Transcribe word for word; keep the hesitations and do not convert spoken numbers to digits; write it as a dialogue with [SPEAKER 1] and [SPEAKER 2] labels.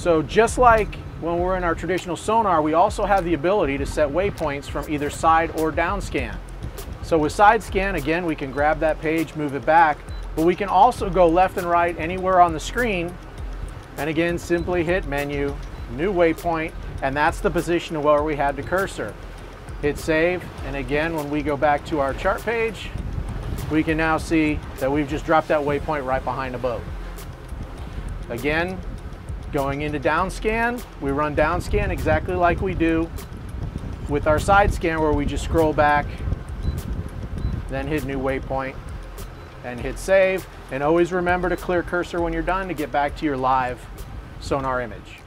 [SPEAKER 1] So just like when we're in our traditional sonar, we also have the ability to set waypoints from either side or down scan. So with side scan, again, we can grab that page, move it back, but we can also go left and right anywhere on the screen. And again, simply hit menu, new waypoint, and that's the position of where we had the cursor. Hit save, and again, when we go back to our chart page, we can now see that we've just dropped that waypoint right behind the boat. Again, going into Downscan, we run Downscan exactly like we do with our side scan, where we just scroll back, then hit new waypoint, and hit save. And always remember to clear cursor when you're done to get back to your live sonar image.